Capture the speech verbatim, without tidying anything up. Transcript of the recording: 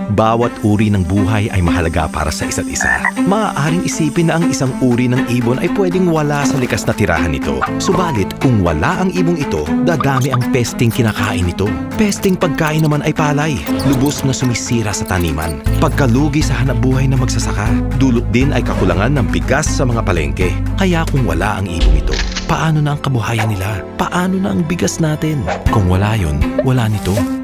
Bawat uri ng buhay ay mahalaga para sa isa't isa. Maaaring isipin na ang isang uri ng ibon ay pwedeng wala sa likas na tirahan nito. Subalit, kung wala ang ibong ito, dadami ang pesting kinakain nito. Pesting pagkain naman ay palay, lubos na sumisira sa taniman. Pagkalugi sa hanapbuhay ng magsasaka, dulot din ay kakulangan ng bigas sa mga palengke. Kaya kung wala ang ibong ito, paano na ang kabuhayan nila? Paano na ang bigas natin? Kung wala yun, wala nito.